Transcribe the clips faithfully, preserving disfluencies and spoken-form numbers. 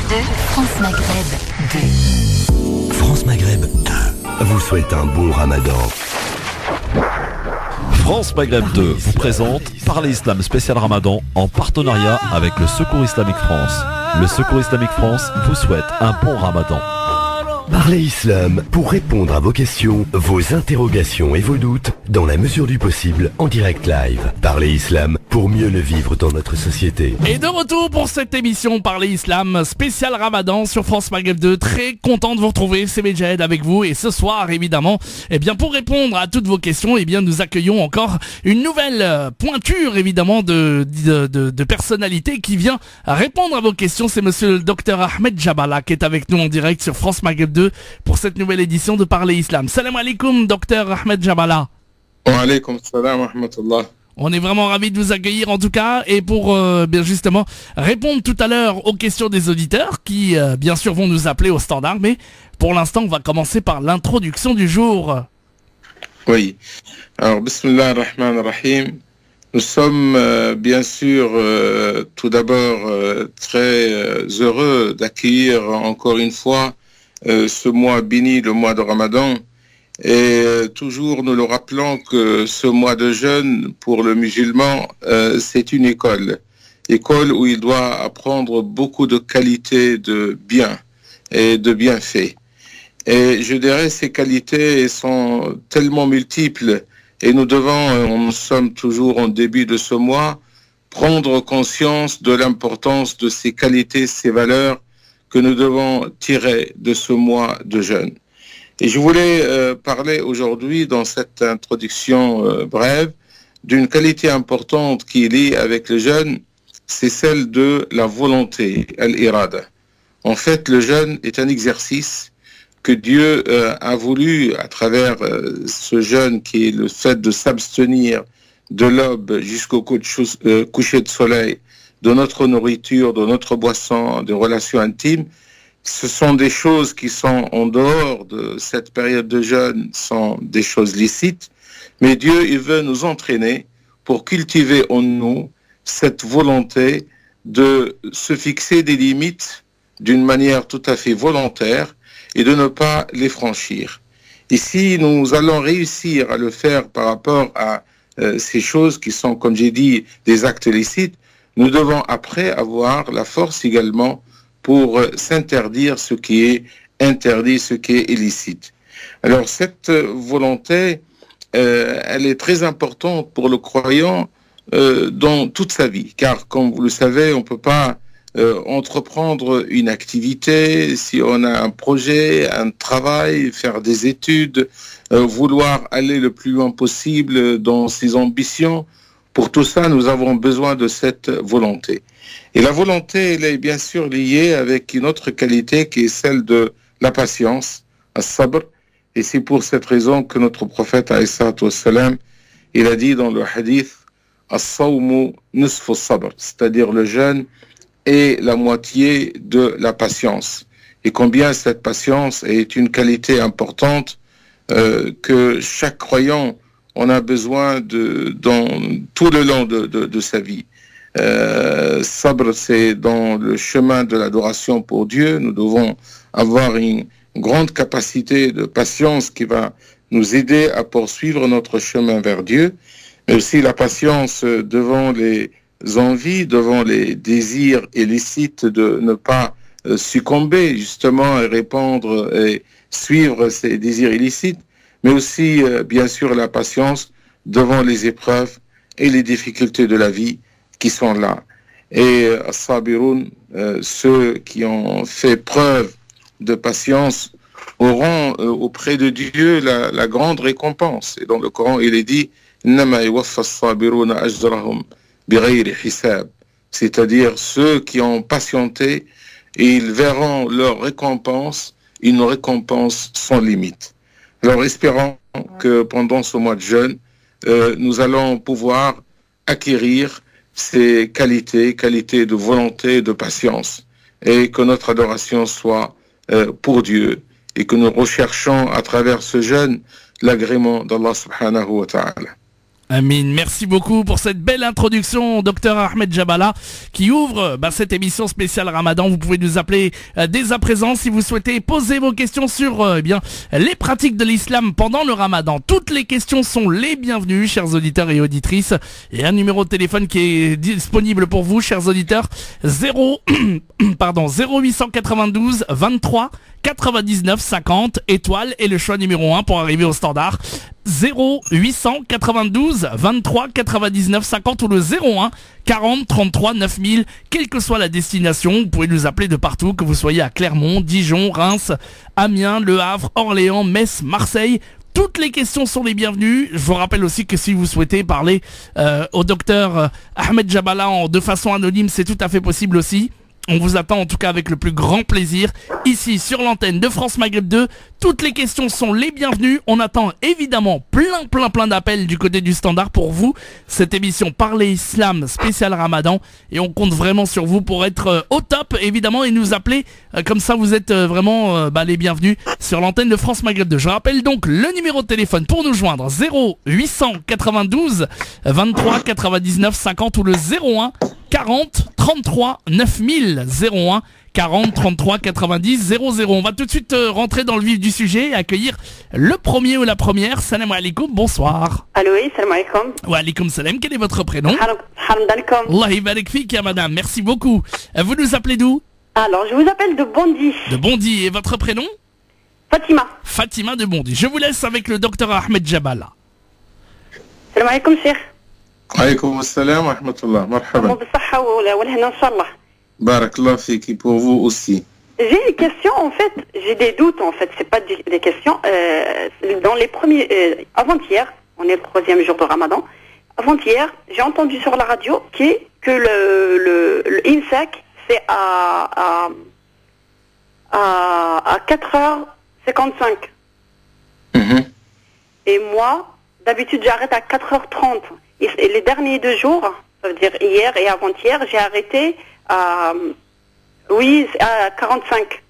deux, France Maghreb deux. France Maghreb deux vous souhaite un bon ramadan. France Maghreb deux vous présente Parler Islam spécial Ramadan en partenariat avec le Secours Islamique France. Le Secours Islamique France vous souhaite un bon Ramadan. Parlez Islam pour répondre à vos questions, vos interrogations et vos doutes dans la mesure du possible en direct live. Parlez Islam pour mieux le vivre dans notre société. Et de retour pour cette émission Parler Islam spécial Ramadan sur France Maghreb deux. Très content de vous retrouver, c'est Medjed avec vous. Et ce soir, évidemment, eh bien pour répondre à toutes vos questions, eh bien nous accueillons encore une nouvelle pointure, évidemment, de, de, de, de personnalité qui vient répondre à vos questions. C'est monsieur le docteur Ahmed Jabala qui est avec nous en direct sur France Maghreb deux pour cette nouvelle édition de Parler Islam. Salam alaikum, docteur Ahmed Jabala. Wa alaikum salam wa rahmatullah. On est vraiment ravis de vous accueillir en tout cas, et pour euh, bien justement répondre tout à l'heure aux questions des auditeurs qui euh, bien sûr vont nous appeler au standard, mais pour l'instant on va commencer par l'introduction du jour. Oui, alors bismillah ar-Rahman ar-Rahim. Nous sommes euh, bien sûr euh, tout d'abord euh, très euh, heureux d'accueillir encore une fois euh, ce mois béni, le mois de Ramadan. Et euh, toujours nous le rappelons que ce mois de jeûne pour le musulman, euh, c'est une école. École où il doit apprendre beaucoup de qualités de bien et de bienfaits. Et je dirais ces qualités sont tellement multiples et nous devons, nous sommes toujours en début de ce mois, prendre conscience de l'importance de ces qualités, ces valeurs que nous devons tirer de ce mois de jeûne. Et je voulais euh, parler aujourd'hui, dans cette introduction euh, brève, d'une qualité importante qui est liée avec le jeûne, c'est celle de la volonté, al-irada. En fait, le jeûne est un exercice que Dieu euh, a voulu, à travers euh, ce jeûne qui est le fait de s'abstenir de l'aube jusqu'au coucher de soleil, de notre nourriture, de notre boisson, de relations intimes. Ce sont des choses qui sont en dehors de cette période de jeûne, sont des choses licites, mais Dieu, il veut nous entraîner pour cultiver en nous cette volonté de se fixer des limites d'une manière tout à fait volontaire et de ne pas les franchir. Et si nous allons réussir à le faire par rapport à euh, ces choses qui sont, comme j'ai dit, des actes licites, nous devons après avoir la force également pour s'interdire ce qui est interdit, ce qui est illicite. Alors cette volonté, euh, elle est très importante pour le croyant euh, dans toute sa vie, car comme vous le savez, on ne peut pas euh, entreprendre une activité si on a un projet, un travail, faire des études, euh, vouloir aller le plus loin possible dans ses ambitions. Pour tout ça, nous avons besoin de cette volonté. Et la volonté, elle est bien sûr liée avec une autre qualité qui est celle de la patience, as-sabr. Et c'est pour cette raison que notre prophète, alayhi salatu wassalam, il a dit dans le hadith, as-sawmu nisfu as-sabr, c'est-à-dire le jeûne est la moitié de la patience. Et combien cette patience est une qualité importante euh, que chaque croyant on a besoin de, dans tout le long de, de, de sa vie. Euh, sabr, c'est dans le chemin de l'adoration pour Dieu. Nous devons avoir une grande capacité de patience qui va nous aider à poursuivre notre chemin vers Dieu, mais aussi la patience devant les envies, devant les désirs illicites, de ne pas succomber justement et répondre et suivre ces désirs illicites, mais aussi, euh, bien sûr, la patience devant les épreuves et les difficultés de la vie qui sont là. Et euh, as-sabiroun, euh, ceux qui ont fait preuve de patience, auront euh, auprès de Dieu la, la grande récompense. Et dans le Coran, il est dit « Innama yuwaffa as-sabiruna ajrahum bighayri hisab », c'est-à-dire ceux qui ont patienté, et ils verront leur récompense, une récompense sans limite. Alors espérons que pendant ce mois de jeûne, euh, nous allons pouvoir acquérir ces qualités, qualités de volonté, de patience, et que notre adoration soit euh, pour Dieu, et que nous recherchons à travers ce jeûne l'agrément d'Allah subhanahu wa ta'ala. Amin. Merci beaucoup pour cette belle introduction, docteur Ahmed Jabala, qui ouvre bah, cette émission spéciale Ramadan. Vous pouvez nous appeler euh, dès à présent si vous souhaitez poser vos questions sur euh, eh bien les pratiques de l'islam pendant le Ramadan. Toutes les questions sont les bienvenues, chers auditeurs et auditrices. Et un numéro de téléphone qui est disponible pour vous, chers auditeurs, zéro pardon zéro huit cent quatre-vingt-douze vingt-trois quatre-vingt-dix-neuf cinquante étoile et le choix numéro un pour arriver au standard. Zéro huit cent quatre-vingt-douze vingt-trois quatre-vingt-dix-neuf cinquante ou le zéro un quarante trente-trois neuf mille, quelle que soit la destination. Vous pouvez nous appeler de partout, que vous soyez à Clermont, Dijon, Reims, Amiens, Le Havre, Orléans, Metz, Marseille. Toutes les questions sont les bienvenues. Je vous rappelle aussi que si vous souhaitez parler euh, au docteur euh, Ahmed Jabala en, de façon anonyme, c'est tout à fait possible aussi. On vous attend en tout cas avec le plus grand plaisir ici sur l'antenne de France Maghreb deux. Toutes les questions sont les bienvenues. On attend évidemment plein plein plein d'appels du côté du standard pour vous. Cette émission Parler Islam spécial Ramadan, et on compte vraiment sur vous pour être euh, au top évidemment et nous appeler. Euh, comme ça vous êtes euh, vraiment euh, bah, les bienvenus sur l'antenne de France Maghreb deux. Je rappelle donc le numéro de téléphone pour nous joindre, zéro huit cent quatre-vingt-douze vingt-trois quatre-vingt-dix-neuf cinquante ou le zéro un quarante trente-trois neuf mille, zéro un quarante trente-trois quatre-vingt-dix zéro zéro. On va tout de suite euh, rentrer dans le vif du sujet et accueillir le premier ou la première. Salam alaikum, bonsoir. Allô, oui, salam alaikum. Wa alaikum salam, quel est votre prénom? Hamd alaikum. Allah ibarak fik ya madame, merci beaucoup. Euh, Vous nous appelez d'où? Alors, je vous appelle de Bondy. De Bondy, et votre prénom? Fatima. Fatima de Bondy. Je vous laisse avec le docteur Ahmed Jabala. Salam alaikum, cheikh. Alaykoum assalam wa rahmatullah. Marhaba. بالصحة والهنا إن شاء الله. Barakallah fiki, pour vous aussi. J'ai une question en fait, j'ai des doutes en fait, c'est pas des, des questions. Euh, dans les premiers, euh, avant-hier, on est le troisième jour de Ramadan. Avant-hier, j'ai entendu sur la radio qui, que le, le, le INSEC c'est à, à, à, à quatre heures cinquante-cinq. Mm-hmm. Et moi, d'habitude, j'arrête à quatre heures trente. Et les derniers deux jours, ça veut dire hier et avant-hier, j'ai arrêté à, oui, à quarante-cinq.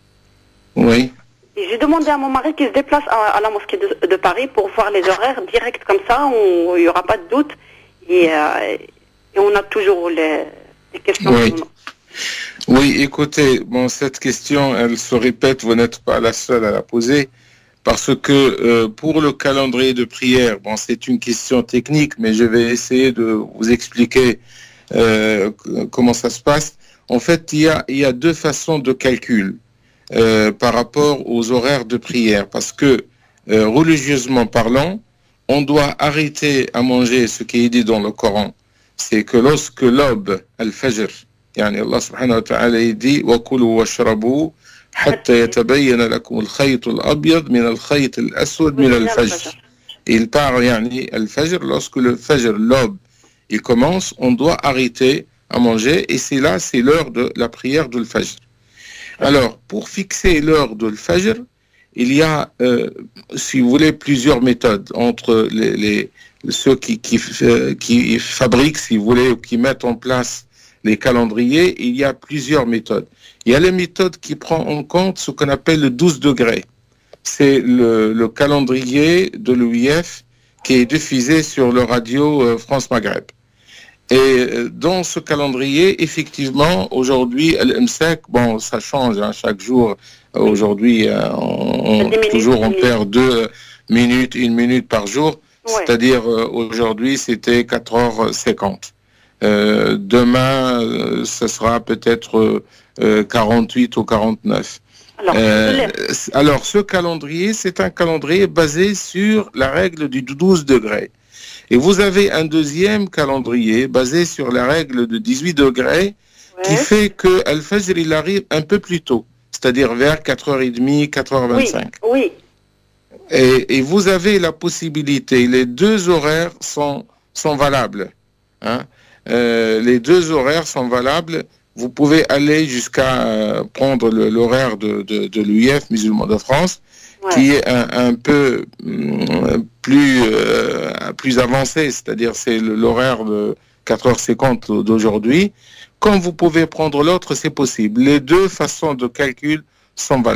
Oui. Et j'ai demandé à mon mari qu'il se déplace à, à la mosquée de, de Paris pour voir les horaires directs comme ça, où il n'y aura pas de doute. Et, euh, et on a toujours les, les questions. Oui. Oui, écoutez, bon, cette question, elle se répète, vous n'êtes pas la seule à la poser. Parce que euh, pour le calendrier de prière, bon, c'est une question technique, mais je vais essayer de vous expliquer euh, comment ça se passe. En fait, il y a, il y a deux façons de calcul euh, par rapport aux horaires de prière. Parce que, euh, religieusement parlant, on doit arrêter à manger ce qui est dit dans le Coran. C'est que lorsque l'aube, al-fajr, yani Allah subhanahu wa ta'ala, il dit « wa kulu wa shrabu » حتى يتبين لكم الخيط الأبيض من الخيط الأسود من الفجر. Il parle يعني الفجر, lorsque le fajr, l'aube, il commence, on doit arrêter à manger, et c'est là, c'est l'heure de la prière de l'fajr. Alors, pour fixer l'heure de l'fajr, il y a, euh, si vous voulez, plusieurs méthodes entre les, les, ceux qui, qui, euh, qui fabriquent, si vous voulez, ou qui mettent en place les calendriers. Il y a plusieurs méthodes. Il y a les méthodes qui prennent en compte ce qu'on appelle le douze degrés. C'est le, le calendrier de l'O I F qui est diffusé sur le radio euh, France Maghreb. Et euh, dans ce calendrier, effectivement, aujourd'hui, l'INSEC, bon, ça change hein, chaque jour. Aujourd'hui, euh, on, on, toujours on perd deux minutes, une minute par jour. Ouais. C'est-à-dire, euh, aujourd'hui, c'était quatre heures cinquante. Euh, demain, euh, ce sera peut-être euh, quarante-huit ou quarante-neuf. Alors, euh, alors, ce calendrier, c'est un calendrier basé sur la règle du douze degrés. Et vous avez un deuxième calendrier basé sur la règle de dix-huit degrés, ouais, qui fait que Al-Fajr, il arrive un peu plus tôt, c'est-à-dire vers quatre heures trente, quatre heures vingt-cinq. Oui, oui. Et, et vous avez la possibilité, les deux horaires sont, sont valables. Hein. Euh, les deux horaires sont valables. Vous pouvez aller jusqu'à euh, prendre l'horaire de, de, de l'U I F, Musulmans de France, ouais, qui est un, un peu euh, plus, euh, plus avancé, c'est-à-dire c'est l'horaire de quatre heures cinquante d'aujourd'hui. Quand vous pouvez prendre l'autre, c'est possible. Les deux façons de calcul sont valables.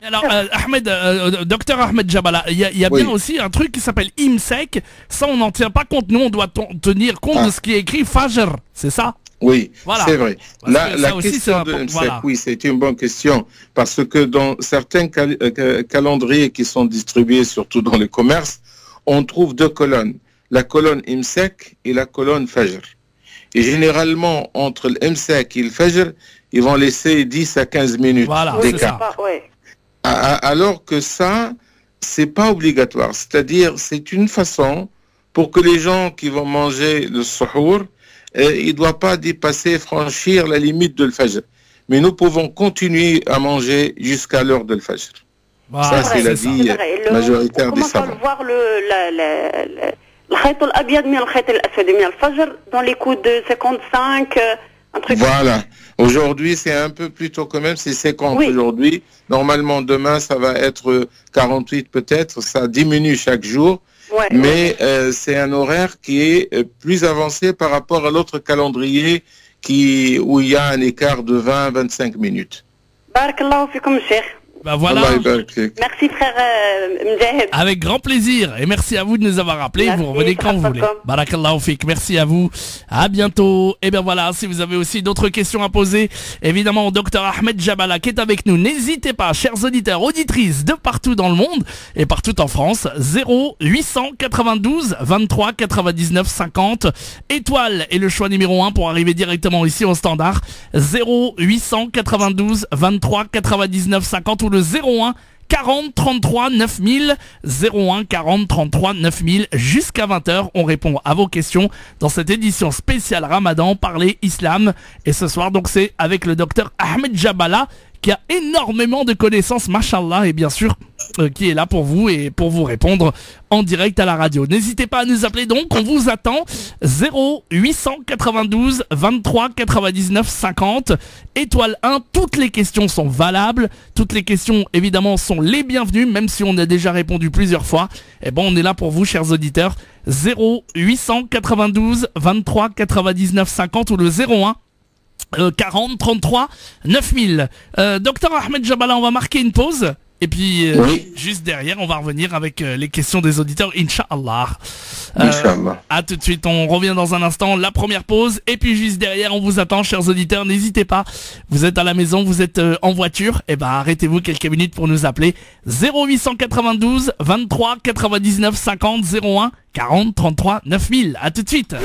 Alors, euh, Ahmed, euh, docteur Ahmed Jabala, il y a, y a Oui. bien aussi un truc qui s'appelle IMSEC. Ça, on n'en tient pas compte. Nous, on doit ton- tenir compte Ah. de ce qui est écrit Fajr. C'est ça? Oui, Voilà. c'est vrai. Parce La, que la ça aussi, question c'est de un- M S E C, voilà. oui, c'est une bonne question. Parce que dans certains cal- euh, calendriers qui sont distribués, surtout dans les commerces, on trouve deux colonnes. La colonne I M S E C et la colonne Fajr. Et généralement, entre le M S E C et le Fajr, ils vont laisser dix à quinze minutes Voilà, Oui, c'est d'écart. ça. pas- ouais. A- a- Alors que ça, c'est pas obligatoire. C'est-à-dire, c'est une façon pour que les gens qui vont manger le suhour, euh, ils ne doivent pas dépasser, franchir la limite de le fajr. Mais nous pouvons continuer à manger jusqu'à l'heure de le fajr. Voilà, Ça, c'est la ça. vie C'est vrai. Le- majoritaire on des commence à savants. le voir le la, la, la, le khayt al-abyad min al-khayt al-aswad min al-fajr dans les coups de cinquante-cinq, euh, un truc. Voilà. Aujourd'hui, c'est un peu plus tôt quand même, c'est cinquante Oui. aujourd'hui. Normalement, demain, ça va être quarante-huit peut-être. Ça diminue chaque jour. Ouais, Mais euh, c'est un horaire qui est euh, plus avancé par rapport à l'autre calendrier qui, où il y a un écart de vingt à vingt-cinq minutes. Barakallahu fikum, cheikh. Bah voilà. Allah yabarak fik. Merci frère euh, Mjahid. Avec grand plaisir. Et merci à vous de nous avoir rappelé. Merci, Vous revenez quand vous voulez. tafakum. Barakallahu fik. Merci à vous. À bientôt. Et bien voilà, si vous avez aussi d'autres questions à poser, évidemment, au docteur Ahmed Jabala qui est avec nous. N'hésitez pas, chers auditeurs, auditrices de partout dans le monde et partout en France. zéro huit cent quatre-vingt-douze vingt-trois quatre-vingt-dix-neuf cinquante. Étoile est le choix numéro un pour arriver directement ici au standard. zéro huit cent quatre-vingt-douze vingt-trois quatre-vingt-dix-neuf cinquante ou le zéro un quarante trente-trois neuf mille, zéro un quarante trente-trois neuf mille. Jusqu'à vingt heures, on répond à vos questions dans cette édition spéciale Ramadan, Parler Islam. Et ce soir, donc, c'est avec le docteur Ahmed Jabala, qui a énormément de connaissances, machallah, et bien sûr, euh, qui est là pour vous et pour vous répondre en direct à la radio. N'hésitez pas à nous appeler donc, on vous attend. zéro huit cent quatre-vingt-douze vingt-trois quatre-vingt-dix-neuf cinquante, étoile un, toutes les questions sont valables, toutes les questions évidemment sont les bienvenues, même si on a déjà répondu plusieurs fois. Et bon, on est là pour vous, chers auditeurs. zéro huit cent quatre-vingt-douze vingt-trois quatre-vingt-dix-neuf cinquante ou le zéro un Euh, quarante trente-trois neuf mille. Euh, docteur Ahmed Jabala, on va marquer une pause. Et puis, euh, Oui. juste derrière, on va revenir avec euh, les questions des auditeurs, Inch'Allah. Euh, Inch'Allah. à tout de suite, on revient dans un instant, la première pause. Et puis, juste derrière, on vous attend, chers auditeurs. N'hésitez pas, vous êtes à la maison, vous êtes euh, en voiture. Et ben, arrêtez-vous quelques minutes pour nous appeler. zéro huit cent quatre-vingt-douze vingt-trois quatre-vingt-dix-neuf cinquante, zéro un quarante trente-trois neuf mille. À tout de suite.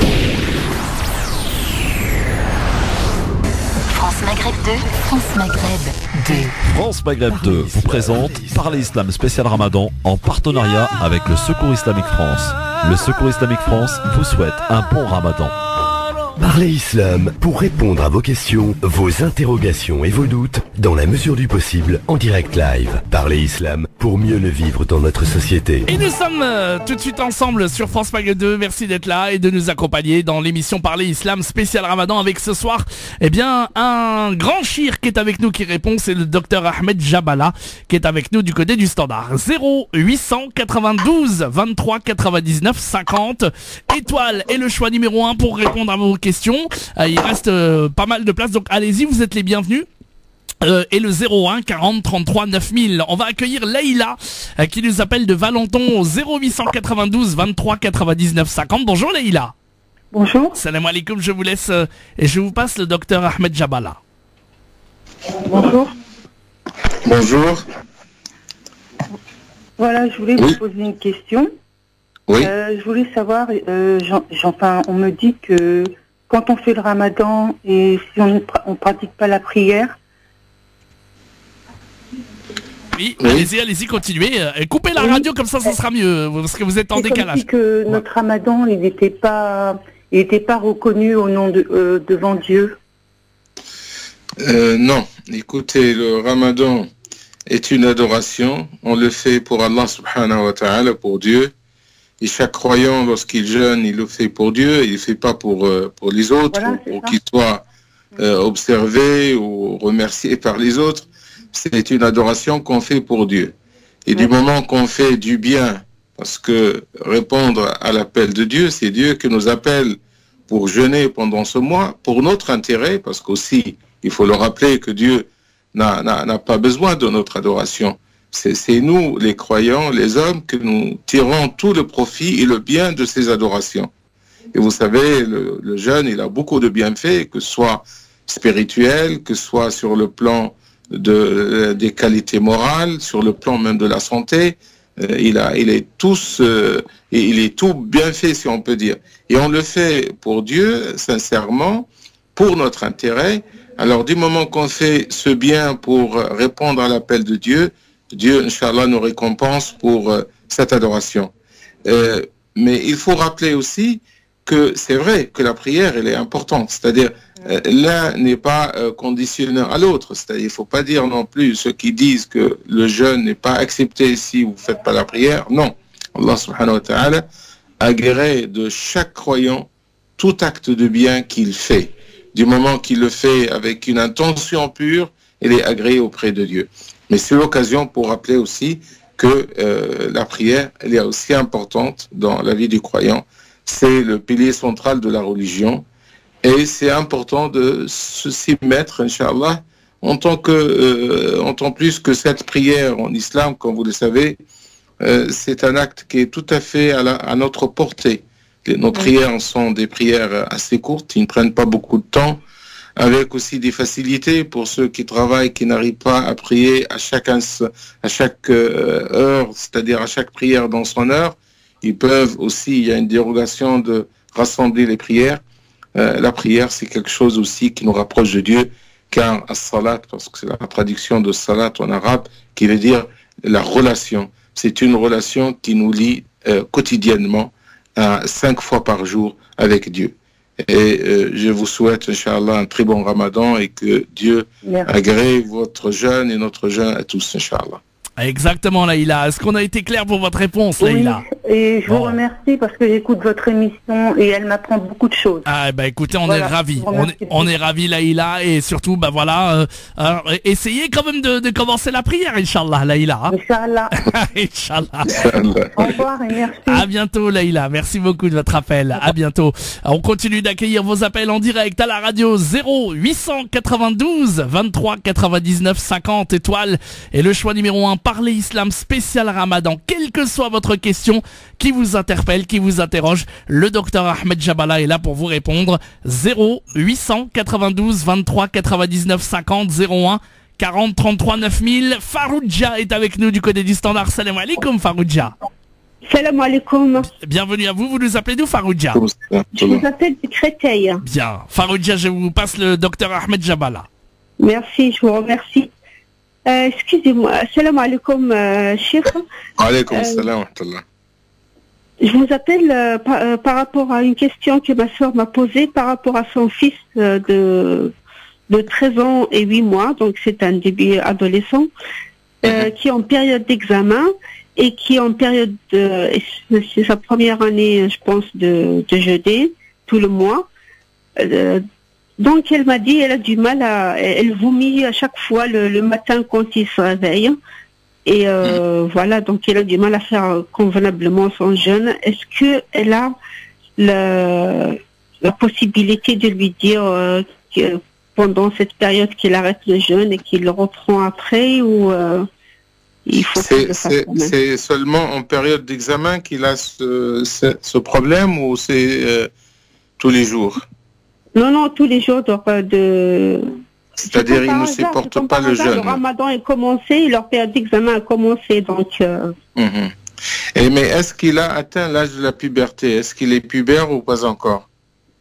France Maghreb deux, France Maghreb deux. France Maghreb deux vous présente Parler Islam spécial Ramadan en partenariat avec le Secours Islamique France. Le Secours Islamique France vous souhaite un bon Ramadan. Parlez Islam pour répondre à vos questions, vos interrogations et vos doutes dans la mesure du possible en direct live. Parlez Islam pour mieux le vivre dans notre société. Et nous sommes euh, tout de suite ensemble sur France Maghreb deux. Merci d'être là et de nous accompagner dans l'émission Parler Islam spécial Ramadan avec ce soir, eh bien, un grand chir qui est avec nous qui répond, c'est le docteur Ahmed Jabala qui est avec nous du côté du standard. zéro huit cent quatre-vingt-douze vingt-trois quatre-vingt-dix-neuf cinquante. Étoile est le choix numéro un pour répondre à vos questions. Euh, il reste euh, pas mal de place, donc allez-y, vous êtes les bienvenus. Euh, et le zéro un quarante trente-trois neuf mille. On va accueillir Leïla euh, qui nous appelle de Valenton au zéro huit cent quatre-vingt-douze vingt-trois quatre-vingt-dix-neuf cinquante. Bonjour Leïla. Bonjour. Salam alaikum, je vous laisse euh, et je vous passe le docteur Ahmed Jabala. Bonjour. Bonjour. Voilà, je voulais Oui. vous poser une question. Oui. Euh, je voulais savoir, euh, j'en- enfin, on me dit que quand on fait le ramadan et si on ne pra- on pratique pas la prière, Oui, Oui. allez-y, allez-y, continuez. Euh, et coupez la Oui. radio comme ça, ça sera mieux parce que vous êtes en c'est comme décalage. si que notre ramadan, il n'était pas, il n'était pas reconnu au nom de, euh, devant Dieu. Euh, non, écoutez, le ramadan est une adoration. On le fait pour Allah subhanahu wa ta'ala, pour Dieu. Et chaque croyant, lorsqu'il jeûne, il le fait pour Dieu. Il ne le fait pas pour, euh, pour les autres, Voilà, ou c'est pour ça. qu'il soit euh, observé ou remercié par les autres. C'est une adoration qu'on fait pour Dieu. Et du Oui. moment qu'on fait du bien, parce que répondre à l'appel de Dieu, c'est Dieu qui nous appelle pour jeûner pendant ce mois, pour notre intérêt, parce qu'aussi, il faut le rappeler que Dieu n'a n'a- n'a pas besoin de notre adoration. c'est nous, les croyants, les hommes, que nous tirons tout le profit et le bien de ces adorations. Et vous savez, le, le jeûne, il a beaucoup de bienfaits, que ce soit spirituel, que ce soit sur le plan de, des qualités morales, sur le plan même de la santé. Euh, il, a, il, est tous, euh, il est tout bien fait, si on peut dire. Et on le fait pour Dieu, sincèrement, pour notre intérêt. Alors, du moment qu'on fait ce bien pour répondre à l'appel de Dieu, Dieu, Inch'Allah, nous récompense pour euh, cette adoration. Euh, mais il faut rappeler aussi que c'est vrai que la prière, elle est importante. C'est-à-dire, euh, l'un n'est pas euh, conditionné à l'autre. C'est-à-dire, il ne faut pas dire non plus ceux qui disent que le jeûne n'est pas accepté si vous ne faites pas la prière. Non. Allah subhanahu wa ta'ala agrée de chaque croyant tout acte de bien qu'il fait. Du moment qu'il le fait avec une intention pure, il est agréé auprès de Dieu. Mais c'est l'occasion pour rappeler aussi que euh, la prière, elle est aussi importante dans la vie du croyant. C'est le pilier central de la religion. Et c'est important de s'y mettre, Inch'Allah, en tant que, euh, en tant plus que cette prière en islam, comme vous le savez, euh, c'est un acte qui est tout à fait à, la, à notre portée. Nos prières sont des prières assez courtes, ils ne prennent pas beaucoup de temps, avec aussi des facilités pour ceux qui travaillent, qui n'arrivent pas à prier à chaque, à chaque euh, heure, c'est-à-dire à chaque prière dans son heure. Ils peuvent aussi, il y a une dérogation de rassembler les prières. Euh, la prière, c'est quelque chose aussi qui nous rapproche de Dieu, car as-salat, parce que c'est la traduction de salat en arabe, qui veut dire la relation. C'est une relation qui nous lie euh, quotidiennement, à cinq fois par jour avec Dieu. Et euh, je vous souhaite, Inch'Allah, un très bon Ramadan et que Dieu Merci. agrée votre jeûne et notre jeûne à tous, Inch'Allah. Exactement, Laïla. Est-ce qu'on a été clair pour votre réponse, oui, Laïla? Et je bon. vous remercie parce que j'écoute votre émission et elle m'apprend beaucoup de choses. Ah bah écoutez, on voilà, est ravis. On est, on est ravis, Laïla, et surtout, bah voilà, euh, alors, essayez quand même de, de commencer la prière, Inch'Allah, Laïla. Hein. Inch'Allah. Inch'Allah. Au revoir et merci. À bientôt, Laïla. Merci beaucoup de votre appel. À bientôt. On continue d'accueillir vos appels en direct à la radio zéro huit cent quatre-vingt-douze vingt-trois quatre-vingt-dix-neuf cinquante étoiles et le choix numéro un, Parler Islam spécial Ramadan. Quelle que soit votre question qui vous interpelle, qui vous interroge, le docteur Ahmed Jabala est là pour vous répondre. zéro huit cent quatre-vingt-douze vingt-trois quatre-vingt-dix-neuf cinquante zéro un quarante trente-trois neuf mille. Farouja est avec nous du côté du standard. Salam alaikum, Farouja. Salam alaikum. Bienvenue à vous, vous nous appelez d'où, Farouja? Je vous appelle de Créteil. Bien, Farouja, je vous passe le docteur Ahmed Jabala. Merci, je vous remercie. Euh, excusez-moi, salam alaikum, euh, Cheikh. Alaikum salam, euh, je vous appelle euh, par, euh, par rapport à une question que ma soeur m'a posée par rapport à son fils euh, de, de treize ans et huit mois, donc c'est un début adolescent, euh, mm-hmm. qui est en période d'examen et qui est en période de, c'est sa première année, je pense, de, de jeûner tout le mois. Euh, donc elle m'a dit, elle a du mal à, elle vomit à chaque fois le, le matin quand il se réveille. Et euh, mmh. voilà, donc elle a du mal à faire convenablement son jeûne. Est-ce qu'elle a la, la possibilité de lui dire euh, que pendant cette période qu'il arrête le jeûne et qu'il le reprend après, ou euh, il faut c'est, c'est, c'est seulement en période d'examen qu'il a ce, ce, ce problème, ou c'est euh, tous les jours? Non, non, tous les jours de... de... C'est-à-dire ils ne supportent pas le jeûne. Le ramadan est commencé, leur période d'examen a commencé, donc... Euh... Mmh. Et mais est-ce qu'il a atteint l'âge de la puberté? Est-ce qu'il est pubère ou pas encore?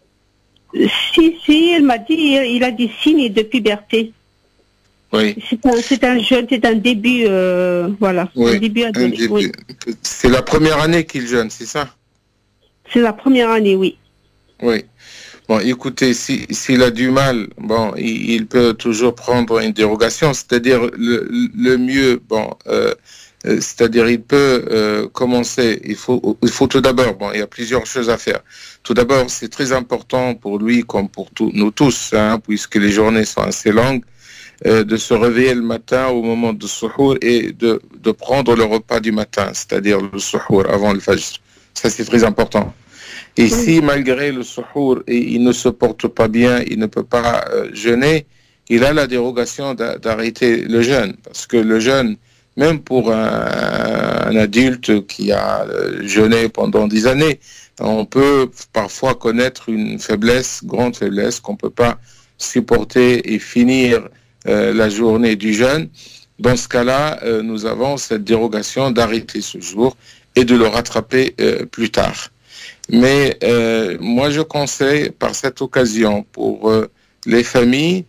Si, si, elle m'a dit, il a des signes de puberté. Oui. C'est un, c'est un jeûne, c'est un début, euh, voilà. Oui, un début, un début. Oui. C'est la première année qu'il jeûne, c'est ça? C'est la première année, oui. Oui. Bon, écoutez, si, s'il a du mal, bon, il, il peut toujours prendre une dérogation, c'est-à-dire le, le mieux, bon, euh, c'est-à-dire il peut euh, commencer, il faut, il faut tout d'abord, bon, il y a plusieurs choses à faire. Tout d'abord, c'est très important pour lui, comme pour tout, nous tous, hein, puisque les journées sont assez longues, euh, de se réveiller le matin au moment de suhour et de, de prendre le repas du matin, c'est-à-dire le suhour avant le fajr. Ça, c'est très important. Et si, malgré le suhour, il ne se porte pas bien, il ne peut pas euh, jeûner, il a la dérogation d'a- d'arrêter le jeûne. Parce que le jeûne, même pour un, un adulte qui a jeûné pendant dix années. On peut parfois connaître une faiblesse, grande faiblesse, qu'on ne peut pas supporter et finir euh, la journée du jeûne. Dans ce cas-là, euh, nous avons cette dérogation d'arrêter ce jour et de le rattraper euh, plus tard. Mais euh, moi, je conseille par cette occasion pour euh, les familles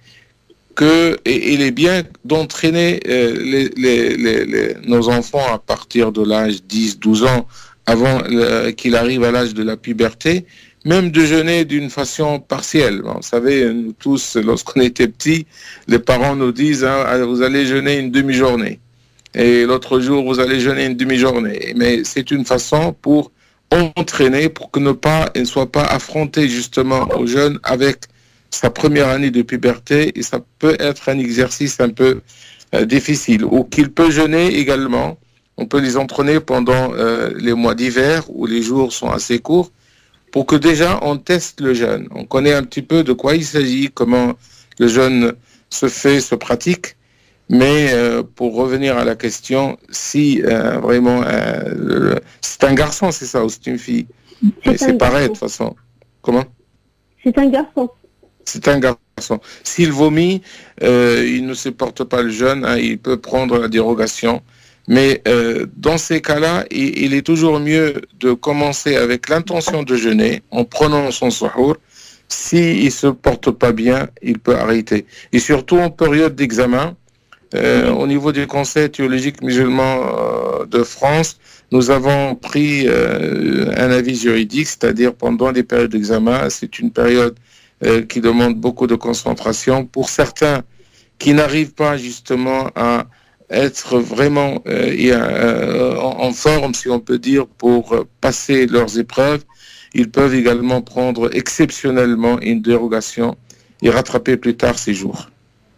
que et, il est bien d'entraîner euh, les, les, les, les, nos enfants à partir de l'âge dix douze ans, avant euh, qu'il arrive à l'âge de la puberté, même de jeûner d'une façon partielle. Bon, vous savez, nous tous, lorsqu'on était petits, les parents nous disent hein, vous allez jeûner une demi-journée. Et l'autre jour, vous allez jeûner une demi-journée. Mais c'est une façon pour entraîner, pour que ne pas, ne soit pas affronté justement au jeûne avec sa première année de puberté. Et ça peut être un exercice un peu euh, difficile. Ou qu'il peut jeûner également. On peut les entraîner pendant euh, les mois d'hiver où les jours sont assez courts pour que déjà on teste le jeûne. On connaît un petit peu de quoi il s'agit, comment le jeûne se fait, se pratique. Mais euh, pour revenir à la question, si euh, vraiment euh, le, c'est un garçon, c'est ça, ou c'est une fille? C'est, c'est pareil de toute façon. Comment? C'est un garçon. C'est un garçon. S'il vomit, euh, il ne supporte pas le jeûne, hein, il peut prendre la dérogation. Mais euh, dans ces cas-là, il, il est toujours mieux de commencer avec l'intention de jeûner en prenant son suhour. S'il ne se porte pas bien, il peut arrêter. Et surtout en période d'examen, euh, au niveau du Conseil théologique musulman euh, de France, nous avons pris euh, un avis juridique, c'est-à-dire pendant les périodes d'examen, c'est une période euh, qui demande beaucoup de concentration. Pour certains qui n'arrivent pas justement à être vraiment euh, euh, en, en forme, si on peut dire, pour euh, passer leurs épreuves, ils peuvent également prendre exceptionnellement une dérogation et rattraper plus tard ces jours.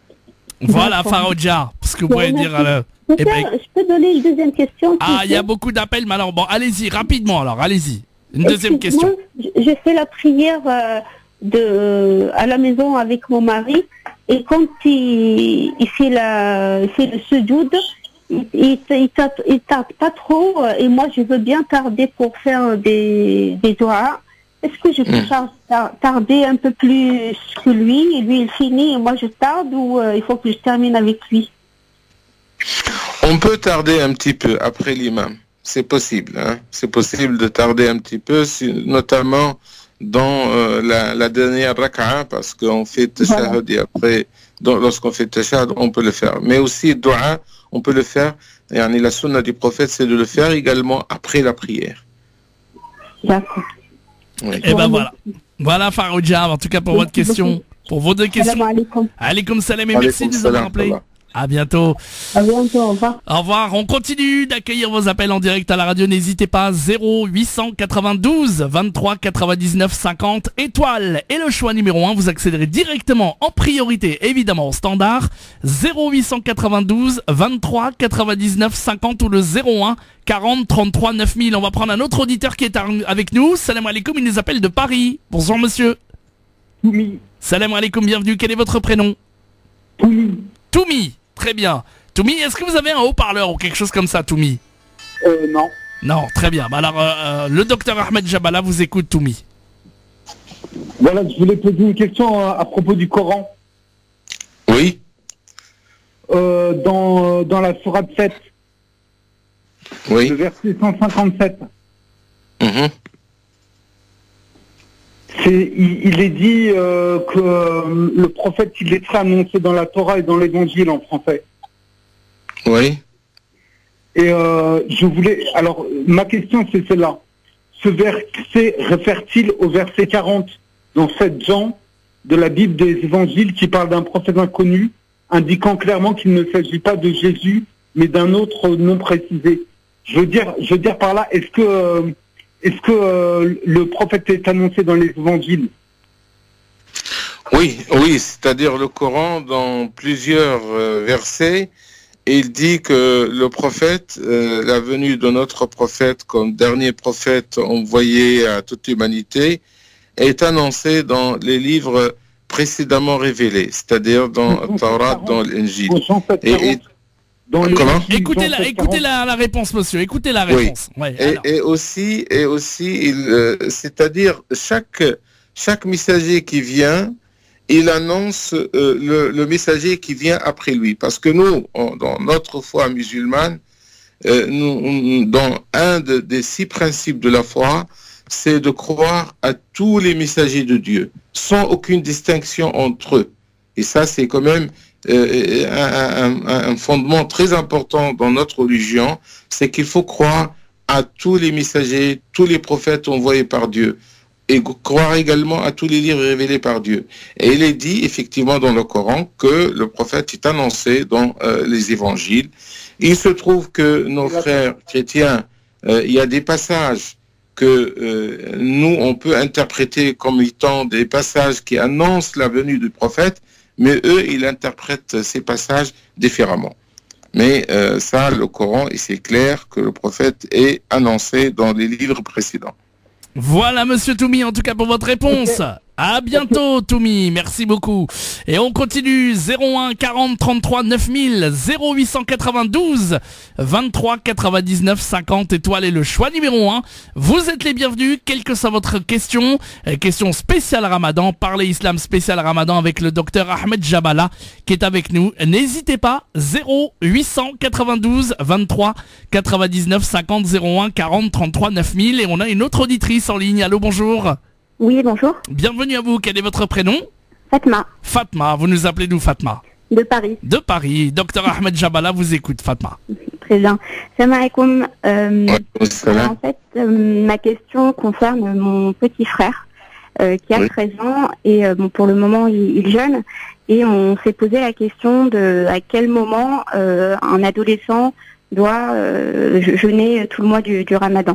Voilà, Farouja, ce que vous pouvez dire. Alors, je, eh peux, ben, je peux donner une deuxième question? Ah, il y a beaucoup d'appels, mais alors, bon, allez-y, rapidement, alors, allez-y. Une deuxième question. J'ai fait la prière euh, de, à la maison avec mon mari, et quand il, il, fait, la, il fait le sujoud, il, il, il, tape, il tape pas trop, et moi je veux bien tarder pour faire des, des doigts. Est-ce que je peux mmh. tarder un peu plus que lui, et lui il finit et moi je tarde, ou euh, il faut que je termine avec lui? On peut tarder un petit peu après l'imam, c'est possible. Hein? C'est possible de tarder un petit peu, notamment dans euh, la, la dernière raka'a, parce qu'on fait tashahhud voilà. Et après, dans, lorsqu'on fait tashahhud, on peut le faire. Mais aussi, dua, on peut le faire. Et la sunna du prophète, c'est de le faire également après la prière. D'accord. Oui. Et ben voilà. Voilà, Farouja, en tout cas pour votre question, pour vos deux questions. Alaykoum salam et merci de nous avoir rappelé. À bientôt. À bientôt, au revoir. Au revoir. On continue d'accueillir vos appels en direct à la radio. N'hésitez pas. zéro huit cent quatre-vingt-douze vingt-trois quatre-vingt-dix-neuf cinquante étoiles. Et le choix numéro un, vous accéderez directement en priorité, évidemment, au standard. zéro huit cent quatre-vingt-douze vingt-trois quatre-vingt-dix-neuf cinquante ou le zéro un quarante trente-trois neuf mille. On va prendre un autre auditeur qui est avec nous. Salam alaikum, il nous appelle de Paris. Bonjour monsieur. Toumi. Salam alaikum, bienvenue. Quel est votre prénom? Toumi. Toumi. Très bien. Toumi, est-ce que vous avez un haut-parleur ou quelque chose comme ça, Toumi? Euh, non. Non, très bien. Bah alors, euh, le docteur Ahmed Jabala vous écoute, Toumi. Voilà, je voulais poser une question à, à propos du Coran. Oui. Euh, dans, dans la sourate sept. Oui. Le verset cent cinquante-sept. Mm-hmm. C'est, il, il est dit euh, que euh, le prophète, il est très annoncé dans la Torah et dans l'évangile en français. Oui. Et euh, je voulais... Alors, ma question, c'est celle-là. Ce verset réfère-t-il au verset quarante dans sept Jean de la Bible des évangiles qui parle d'un prophète inconnu, indiquant clairement qu'il ne s'agit pas de Jésus, mais d'un autre non précisé? Je veux dire, je veux dire par là, est-ce que... Euh, Est-ce que euh, le prophète est annoncé dans les évangiles? Oui, oui, c'est-à-dire le Coran, dans plusieurs euh, versets, il dit que le prophète, euh, la venue de notre prophète comme dernier prophète envoyé à toute l'humanité, est annoncée dans les livres précédemment révélés, c'est-à-dire dans le Torah, dans l'Injil. Et, et, dans les Comment Écoutez, la, écoutez la, la réponse, monsieur. Écoutez la réponse. Oui. Ouais, et, et aussi, et aussi, il, euh, c'est-à-dire chaque chaque messager qui vient, il annonce euh, le, le messager qui vient après lui. Parce que nous, on, dans notre foi musulmane, euh, nous, dans un de, des six principes de la foi, c'est de croire à tous les messagers de Dieu, sans aucune distinction entre eux. Et ça, c'est quand même euh, un, un, un fondement très important dans notre religion, c'est qu'il faut croire à tous les messagers, tous les prophètes envoyés par Dieu, et croire également à tous les livres révélés par Dieu. Et il est dit effectivement dans le Coran que le prophète est annoncé dans euh, les évangiles. Il se trouve que nos frères chrétiens, euh, il y a des passages que euh, nous, on peut interpréter comme étant des passages qui annoncent la venue du prophète, mais eux, ils interprètent ces passages différemment. Mais euh, ça, le Coran, et c'est clair que le prophète est annoncé dans les livres précédents. Voilà, monsieur Toumi, en tout cas pour votre réponse. À bientôt, Toumi. Merci beaucoup. Et on continue. zéro un quarante trente-trois neuf mille, zéro huit cent quatre-vingt-douze vingt-trois quatre-vingt-dix-neuf cinquante étoiles est le choix numéro un. Vous êtes les bienvenus, quelle que soit votre question. Question spéciale Ramadan. Parler Islam spécial Ramadan avec le docteur Ahmed Jabala qui est avec nous. N'hésitez pas. zéro huit cent quatre-vingt-douze vingt-trois quatre-vingt-dix-neuf cinquante, zéro un quarante trente-trois neuf mille. Et on a une autre auditrice en ligne. Allô, bonjour. Oui, bonjour. Bienvenue à vous. Quel est votre prénom? Fatma. Fatma, vous nous appelez d'où, Fatma? De Paris. De Paris. Docteur Ahmed Jabala vous écoute, Fatma. Très bien. Salam alaikum. Euh, Ouais, en fait, euh, ma question concerne mon petit frère euh, qui a Oui. treize ans et euh, bon, pour le moment il, il jeûne et on s'est posé la question de à quel moment euh, un adolescent doit euh, je- jeûner tout le mois du, du Ramadan.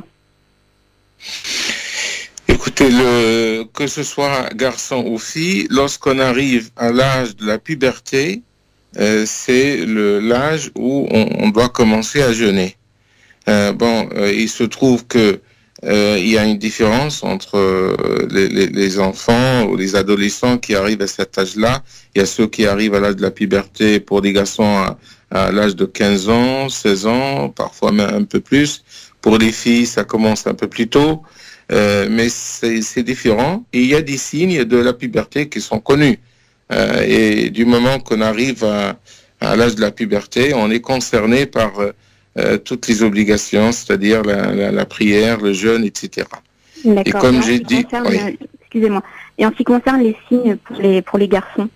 Écoutez, le, que ce soit garçon ou fille, lorsqu'on arrive à l'âge de la puberté, euh, c'est le l'âge où on, on doit commencer à jeûner. Euh, bon, euh, il se trouve que euh, il y a une différence entre euh, les, les, les enfants ou les adolescents qui arrivent à cet âge-là. Il y a ceux qui arrivent à l'âge de la puberté pour des garçons à, à l'âge de quinze ans, seize ans, parfois même un peu plus. Pour les filles, ça commence un peu plus tôt. Euh, mais c'est c'est différent. Et il y a des signes de la puberté qui sont connus. Euh, et du moment qu'on arrive à, à l'âge de la puberté, on est concerné par euh, toutes les obligations, c'est-à-dire la, la, la prière, le jeûne, et cetera. D'accord. Et comme en j'ai ce qui dit, concerne, oui. euh, excusez-moi. Et en ce qui concerne les signes pour les pour les garçons.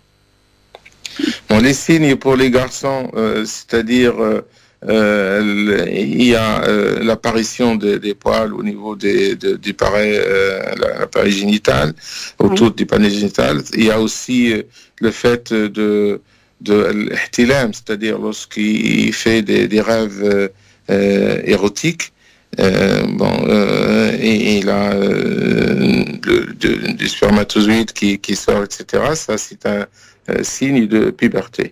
Bon, les signes pour les garçons, euh, c'est-à-dire euh, euh, le- il y a euh, l'apparition de- des poils au niveau des, de- du pareil, euh, la- l'appareil génital, autour du panier génital. Il y a aussi euh, le fait de de l'ihtilam, c'est-à-dire lorsqu'il fait des, des rêves euh, euh, érotiques. Euh, bon, euh, et il a euh, le, de- du spermatozoïde qui, qui sort, et cetera. Ça, c'est un euh, signe de puberté.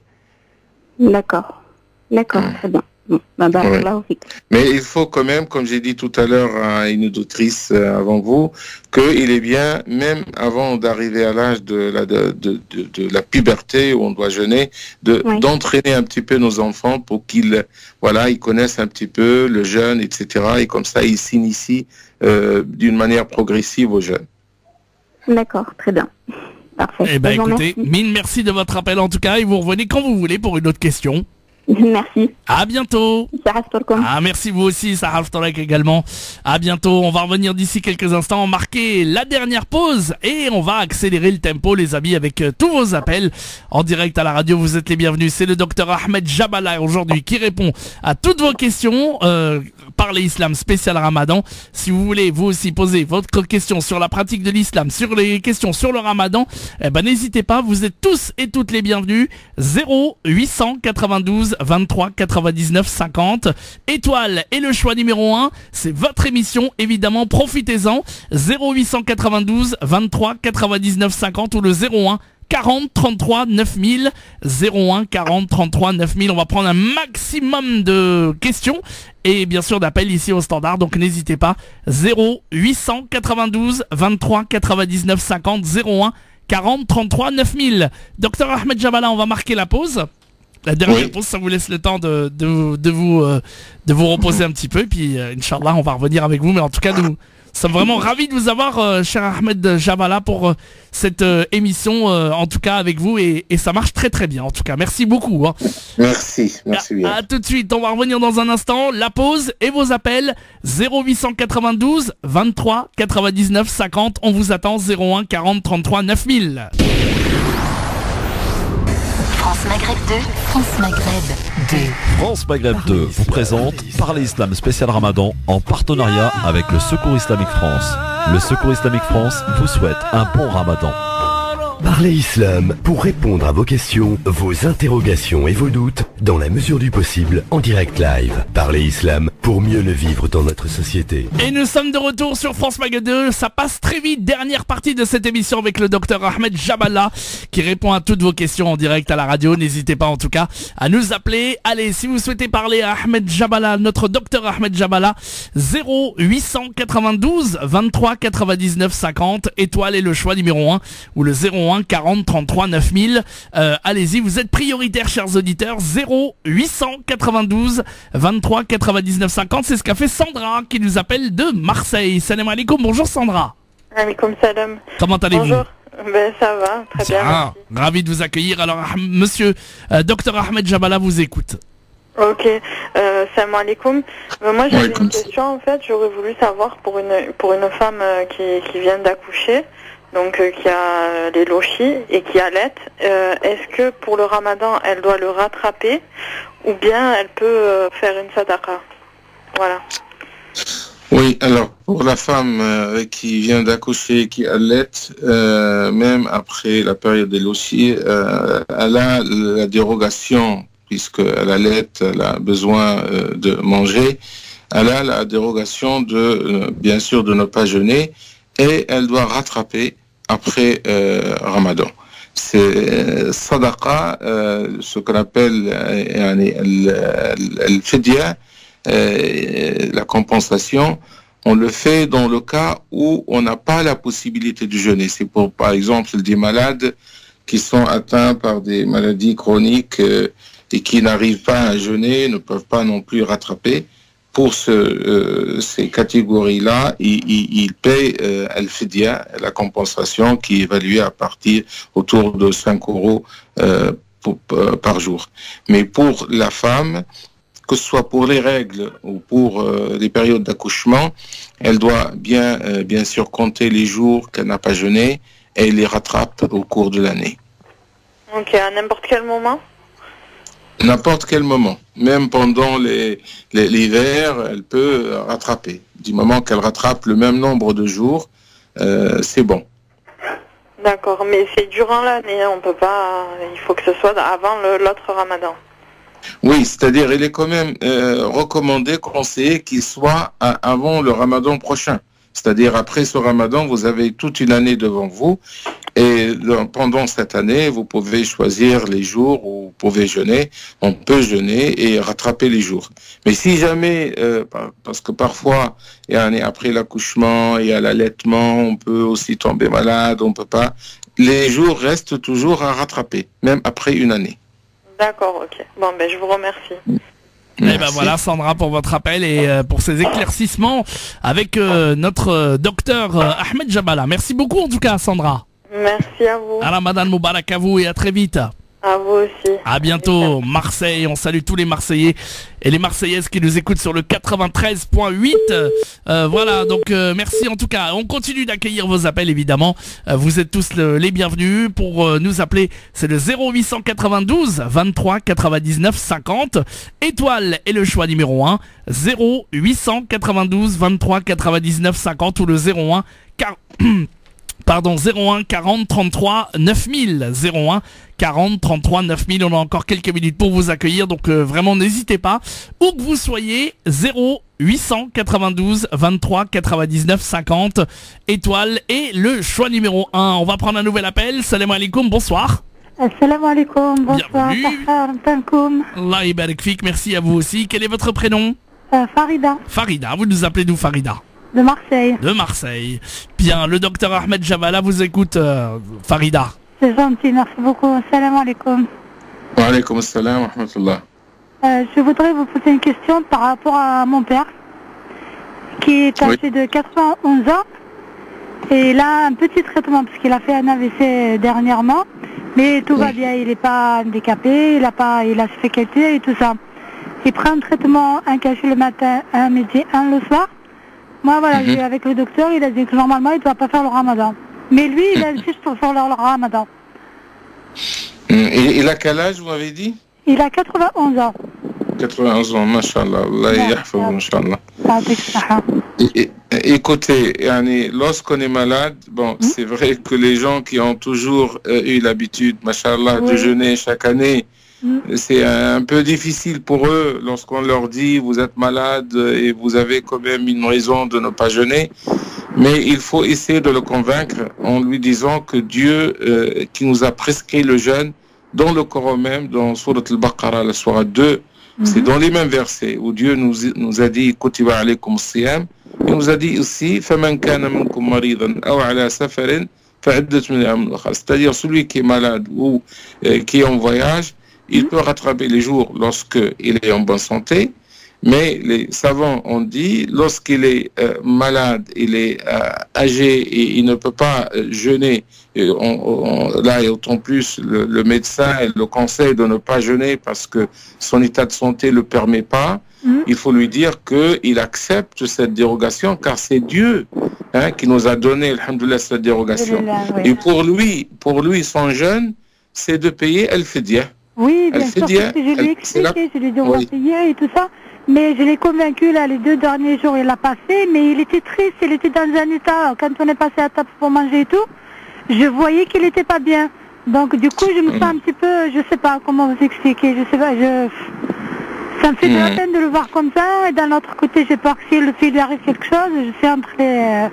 D'accord. D'accord, très bien. Bon, bah, bah, Ouais. là, aussi. Mais il faut quand même, comme j'ai dit tout à l'heure à une auditrice euh, avant vous, qu'il est bien, même avant d'arriver à l'âge de la, de, de, de, de la puberté où on doit jeûner, de, Oui. d'entraîner un petit peu nos enfants pour qu'ils voilà, ils connaissent un petit peu le jeûne, et cetera. Et comme ça, ils s'initient euh, d'une manière progressive au jeûne. D'accord, très bien. Parfait. Eh ben Je vous écoutez, mille merci de votre appel en tout cas et vous revenez quand vous voulez pour une autre question. Merci. À bientôt. Sarah Storkom. Ah merci vous aussi, Sarah Ftorek également. À bientôt, on va revenir d'ici quelques instants, marquer la dernière pause et on va accélérer le tempo les amis avec euh, tous vos appels en direct à la radio. Vous êtes les bienvenus, c'est le docteur Ahmed Jabala aujourd'hui qui répond à toutes vos questions euh, par l'islam spécial Ramadan. Si vous voulez vous aussi poser votre question sur la pratique de l'islam, sur les questions sur le Ramadan, eh ben n'hésitez pas, vous êtes tous et toutes les bienvenus. zéro huit cent quatre-vingt-douze vingt-trois quatre-vingt-dix-neuf cinquante étoile et le choix numéro un, c'est votre émission évidemment, profitez-en. Zéro huit cent quatre-vingt-douze vingt-trois quatre-vingt-dix-neuf cinquante ou le zéro un quarante trente-trois neuf mille, zéro un quarante trente-trois neuf mille. On va prendre un maximum de questions et bien sûr d'appels ici au standard, donc n'hésitez pas. Zéro huit cent quatre-vingt-douze vingt-trois quatre-vingt-dix-neuf cinquante, zéro un quarante trente-trois neuf mille. Docteur Ahmed Jabala, on va marquer la pause. La dernière Oui. réponse, ça vous laisse le temps de, de, de, vous, euh, de vous reposer un petit peu. Et puis, euh, Inch'Allah, on va revenir avec vous. Mais en tout cas, nous sommes vraiment ravis de vous avoir, euh, cher Ahmed Jabala, pour euh, cette euh, émission, euh, en tout cas avec vous. Et, et ça marche très très bien. En tout cas, merci beaucoup. Hein. Merci, merci bien. À, à tout de suite. On va revenir dans un instant. La pause et vos appels. zéro huit cent quatre-vingt-douze vingt-trois quatre-vingt-dix-neuf cinquante. On vous attend. zéro un quarante trente-trois neuf mille. France Maghreb deux, France Maghreb deux. France Maghreb deux vous présente Parler Islam spécial Ramadan en partenariat avec le Secours Islamique France. Le Secours Islamique France vous souhaite un bon Ramadan. Parlez Islam pour répondre à vos questions, vos interrogations et vos doutes dans la mesure du possible en direct live. Parlez Islam pour mieux le vivre dans notre société. Et nous sommes de retour sur France Maghreb deux. Ça passe très vite. Dernière partie de cette émission avec le docteur Ahmed Jabala qui répond à toutes vos questions en direct à la radio. N'hésitez pas en tout cas à nous appeler. Allez, si vous souhaitez parler à Ahmed Jabala, notre docteur Ahmed Jabala, zéro huit cent quatre-vingt-douze vingt-trois quatre-vingt-dix-neuf cinquante, étoile et le choix numéro un, ou le zéro un quarante trente-trois neuf mille. Euh, allez-y, vous êtes prioritaires, chers auditeurs. Zéro huit cent quatre-vingt-douze vingt-trois quatre-vingt-dix-neuf cinquante. C'est ce qu'a fait Sandra qui nous appelle de Marseille. Salam alaikum. Bonjour Sandra. Alaikum salam. Comment allez-vous? Bonjour. Ben ça va, très bien. Ah, ravi de vous accueillir. Alors, ah, monsieur euh, docteur Ahmed Jabala vous écoute. Ok, euh, salam alaikum. Euh, moi j'avais une question en fait. J'aurais voulu savoir pour une pour une femme euh, qui qui vient d'accoucher, donc euh, qui a les lochis et qui allait, euh, est-ce que pour le ramadan elle doit le rattraper ou bien elle peut euh, faire une sadaqa? Voilà. Oui, alors pour la femme euh, qui vient d'accoucher, qui allait, euh, même après la période des lochis, euh, elle a la dérogation, puisqu'elle allait, elle a besoin euh, de manger, elle a la dérogation de, euh, bien sûr, de ne pas jeûner, et elle doit rattraper après euh, Ramadan. C'est euh, sadaqa, euh, ce qu'on appelle euh, le fidya, euh, la compensation. On le fait dans le cas où on n'a pas la possibilité de jeûner. C'est pour, par exemple, des malades qui sont atteints par des maladies chroniques euh, et qui n'arrivent pas à jeûner, ne peuvent pas non plus rattraper. Pour ce, euh, ces catégories-là, ils, ils, ils payent euh, al-fidya, la compensation qui est évaluée à partir autour de cinq euros euh, pour, euh, par jour. Mais pour la femme, que ce soit pour les règles ou pour euh, les périodes d'accouchement, elle doit bien, euh, bien sûr compter les jours qu'elle n'a pas jeûné et les rattrape au cours de l'année. Ok, à n'importe quel moment? N'importe quel moment, même pendant les, les, l'hiver, elle peut rattraper. Du moment qu'elle rattrape le même nombre de jours, euh, c'est bon. D'accord, mais c'est durant l'année, on peut pas. Il faut que ce soit avant le, l'autre Ramadan. Oui, c'est-à-dire il est quand même euh, recommandé, conseillé qu'il soit à, avant le Ramadan prochain. C'est-à-dire après ce Ramadan, vous avez toute une année devant vous. Et pendant cette année, vous pouvez choisir les jours où vous pouvez jeûner. On peut jeûner et rattraper les jours. Mais si jamais, euh, parce que parfois, il y a un, après l'accouchement, il y a l'allaitement, on peut aussi tomber malade, on peut pas. Les jours restent toujours à rattraper, même après une année. D'accord, ok. Bon, ben je vous remercie. Merci. Et ben voilà Sandra pour votre appel et euh, pour ces éclaircissements avec euh, notre euh, docteur euh, Ahmed Jabala. Merci beaucoup en tout cas Sandra. Merci à vous. À Ramadan Moubarak à vous et à très vite. À vous aussi. À bientôt Marseille, on salue tous les Marseillais et les Marseillaises qui nous écoutent sur le quatre-vingt-treize point huit. Euh, voilà, donc euh, merci en tout cas. On continue d'accueillir vos appels évidemment. Euh, vous êtes tous le, les bienvenus pour euh, nous appeler. C'est le zéro huit cent quatre-vingt-douze vingt-trois quatre-vingt-dix-neuf cinquante. Étoile est le choix numéro un. zéro huit cent quatre-vingt-douze vingt-trois quatre-vingt-dix-neuf cinquante ou le zéro un car... Pardon, zéro un quarante trente-trois neuf mille. zéro un quarante trente-trois neuf mille. On a encore quelques minutes pour vous accueillir, donc euh, vraiment n'hésitez pas. Où que vous soyez, zéro huit cent quatre-vingt-douze vingt-trois quatre-vingt-dix-neuf cinquante. Étoile et le choix numéro un. On va prendre un nouvel appel. Salam alaikum, bonsoir. Assalamu alaikum, bonsoir. Bienvenue. Allah ibarak fik, merci à vous aussi. Quel est votre prénom? euh, Farida. Farida, vous nous appelez d'où Farida? De Marseille. De Marseille. Bien, le docteur Ahmed Jabala vous écoute, euh, Farida. C'est gentil, merci beaucoup. Salam alaikum. Wa alaykoum assalam wa rahmatullah. Euh, je voudrais vous poser une question par rapport à mon père, qui est âgé oui. de quatre-vingt-onze ans. Et il a un petit traitement, parce qu'il a fait un A V C dernièrement. Mais tout oui. va bien, il n'est pas handicapé, il a, pas, il a ses facultés et tout ça. Il prend un traitement, un cachet le matin, un midi, un le soir. Moi, voilà, mm-hmm. avec le docteur, il a dit que normalement, il ne doit pas faire le ramadan. Mais lui, il insiste pour faire le ramadan. Et il a quel âge, vous m'avez dit? Il a quatre-vingt-onze ans. quatre-vingt-onze ans, mashallah. Allah yahfaz, mashallah. Écoutez, lorsqu'on est malade, bon, mm-hmm. c'est vrai que les gens qui ont toujours euh, eu l'habitude, mashallah, oui. de jeûner chaque année, mm-hmm. c'est un peu difficile pour eux lorsqu'on leur dit vous êtes malade et vous avez quand même une raison de ne pas jeûner. Mais il faut essayer de le convaincre en lui disant que Dieu, euh, qui nous a prescrit le jeûne, dans le Coran même, dans Surat al-Baqarah, la Surah deux, mm-hmm. c'est dans les mêmes versets où Dieu nous, nous a dit Kutiba alaykum siyam. Il nous a dit aussi فَمَنْ كَانَ مِنْكُمْ مَرِيضًا أَوْ عَلَى سَفَرٍ فَعِدَّةٌ مِنْ أَيَّامٍ أُخَرَ. C'est-à-dire celui qui est malade ou euh, qui est en voyage, il mm-hmm. peut rattraper les jours lorsqu'il est en bonne santé. Mais les savants ont dit, lorsqu'il est euh, malade, il est euh, âgé et il ne peut pas euh, jeûner, et on, on, là et autant plus le, le médecin le conseille de ne pas jeûner parce que son état de santé ne le permet pas, mmh. il faut lui dire qu'il accepte cette dérogation car c'est Dieu hein, qui nous a donné, alhamdoulilah, cette dérogation. Oui. Et pour lui, pour lui, son jeûne, c'est de payer al-fidya. Oui, bien sûr, parce que je lui ai expliqué, la... je lui ai dit on oui. va payer et tout ça. Mais je l'ai convaincu, là, les deux derniers jours, il l'a passé, mais il était triste, il était dans un état, quand on est passé à table pour manger et tout, je voyais qu'il n'était pas bien. Donc, du coup, je me sens un petit peu, je sais pas comment vous expliquer, je sais pas, je... Ça me fait de la peine de le voir comme ça, et d'un autre côté, j'ai peur que s'il lui arrive quelque chose, je suis entre les...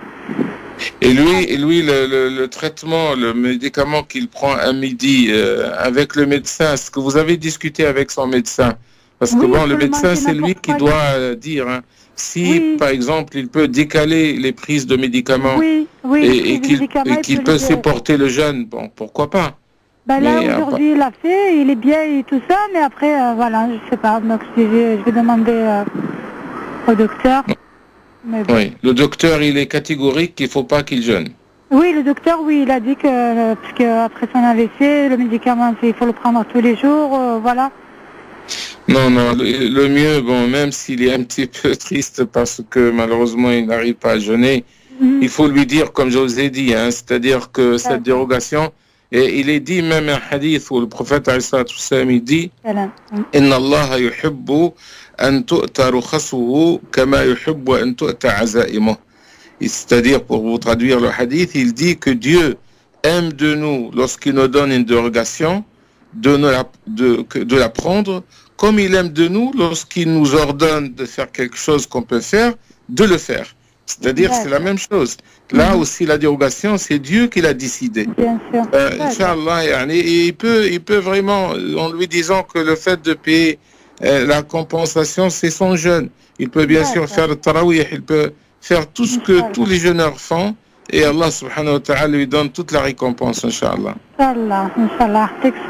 Et lui, et lui le, le, le traitement, le médicament qu'il prend à midi, euh, avec le médecin, est-ce que vous avez discuté avec son médecin? Parce que oui, bon, le médecin, c'est lui qui doit euh, dire hein, si, oui. par exemple, il peut décaler les prises de médicaments oui, oui, et, et qu'il qu peut supporter le jeûne, bon, pourquoi pas. Ben là, aujourd'hui, euh, il l'a fait, il est bien et tout ça, mais après, euh, voilà, je sais pas. Donc, je, je vais demander euh, au docteur. Mais bon. Oui, le docteur, il est catégorique qu'il ne faut pas qu'il jeûne. Oui, le docteur, oui, il a dit que, euh, parce qu'après son A V C, le médicament, il faut le prendre tous les jours, euh, voilà. Non, non, le, le mieux, bon, même s'il est un petit peu triste parce que malheureusement il n'arrive pas à jeûner, mmh. il faut lui dire, comme je vous ai dit, hein, c'est-à-dire que cette dérogation, et il est dit même un hadith où le prophète il dit Inna Allah yuhibbu an tu'ta rukhasuhu kama yuhibbu an tu'ta azaimuh. C'est-à-dire, pour vous traduire le hadith, il dit que Dieu aime de nous lorsqu'il nous donne une dérogation, de, la, de, de la prendre, comme il aime de nous lorsqu'il nous ordonne de faire quelque chose qu'on peut faire, de le faire. C'est-à-dire c'est la même chose. Là mmh. aussi la dérogation, c'est Dieu qui l'a décidé. Bien sûr. Euh, Inch'Allah, et il peut, il peut vraiment, en lui disant que le fait de payer euh, la compensation, c'est son jeûne. Il peut bien sûr faire le tarawih, il peut faire tout ce que tous les jeûneurs font. Et Allah subhanahu wa ta'ala lui donne toute la récompense, Inch'Allah. Inch'Allah, Inch'Allah.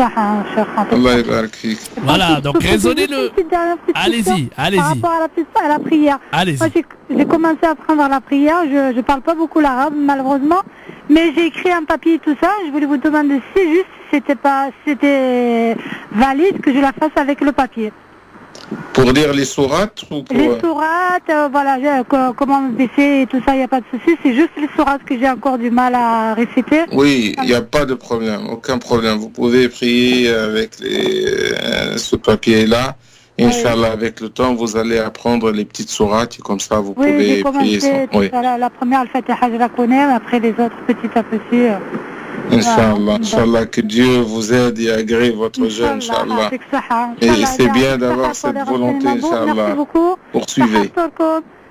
Allah yabarak fik. Voilà, donc raisonnez-le. Allez-y, allez-y. Par rapport à la, à la prière. Allez-y. J'ai commencé à apprendre la prière, je ne parle pas beaucoup l'arabe, malheureusement, mais j'ai écrit un papier et tout ça. Je voulais vous demander si juste c'était pas, c'était valide que je la fasse avec le papier. Pour lire les sourates ou pour... Les sourates, euh, voilà, euh, comment me baisser et tout ça, il n'y a pas de souci. C'est juste les sourates que j'ai encore du mal à réciter. Oui, il n'y a pas de problème, aucun problème. Vous pouvez prier avec les, euh, ce papier-là. Inch'Allah, avec le temps, vous allez apprendre les petites sourates et comme ça, vous oui, pouvez prier sans... Oui, la, la première, Al-Fatiha, je la connais, mais après les autres, petit à petit... Euh... Inch'Allah, Inch'Allah, que Dieu vous aide et agrée votre jeûne, Inch'Allah. Et c'est bien d'avoir cette volonté, Inch'Allah. Poursuivez.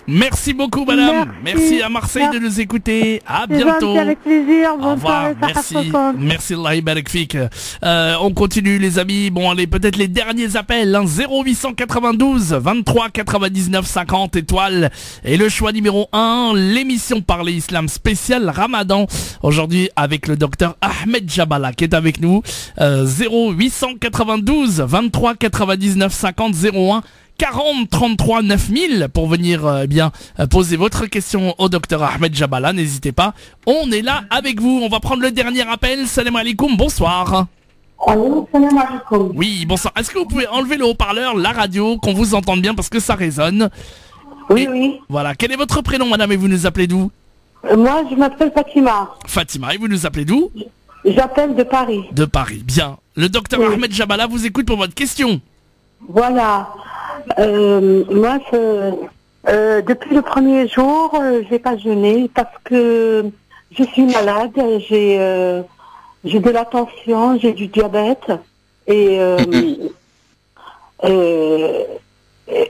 Merci beaucoup, madame. Merci, Merci à Marseille Merci. de nous écouter. À bientôt. Avec plaisir. Bonne Au revoir. soirée, Merci. Merci, Allah barak fik. Euh, on continue, les amis. Bon, allez, peut-être les derniers appels. Hein. zéro huit cent quatre-vingt-douze, vingt-trois, quatre-vingt-dix-neuf, cinquante étoiles. Et le choix numéro un, l'émission Parler Islam spécial Ramadan. Aujourd'hui, avec le docteur Ahmed Jabala qui est avec nous. Euh, zéro huit cent quatre-vingt-douze, vingt-trois, quatre-vingt-dix-neuf, cinquante, zéro un. quarante, trente-trois, neuf mille pour venir euh, bien euh, poser votre question au docteur Ahmed Jabala. N'hésitez pas, on est là avec vous. On va prendre le dernier appel. Salam alaikum, bonsoir. Allô, salam alaikum. Oui, bonsoir. Est-ce que vous pouvez enlever le haut-parleur, la radio, qu'on vous entende bien parce que ça résonne? Oui, et, oui. Voilà, quel est votre prénom, madame, et vous nous appelez d'où? euh, Moi, je m'appelle Fatima. Fatima, et vous nous appelez d'où? J'appelle de Paris. De Paris, bien. Le docteur oui. Ahmed Jabala vous écoute pour votre question. Voilà. Euh, moi, euh, depuis le premier jour, euh, j'ai pas jeûné parce que je suis malade, j'ai euh, j'ai de la tension, j'ai du diabète et, euh, et, et,